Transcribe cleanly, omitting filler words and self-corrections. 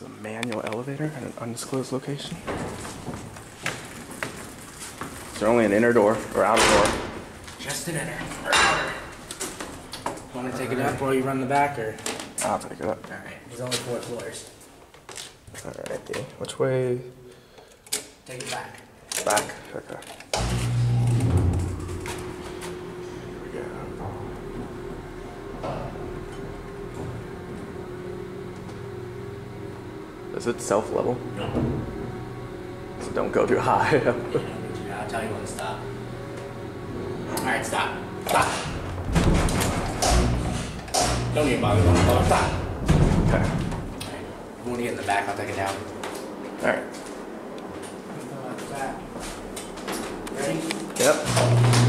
This is a manual elevator at an undisclosed location. Is there only an inner door or outer door? Just an inner or outer. Want to take it up while you run the back, or? I'll take it up. All right. There's only 4 floors. All right. Which way? Take it back. Back. Okay. Here we go. Is it self-level? No. So don't go too high. I'll tell you when to stop. All right, stop. Stop. Don't even bother going lower. Stop. Okay. All right. If you want to get in the back, I'll take it down. All right. Ready? Yep.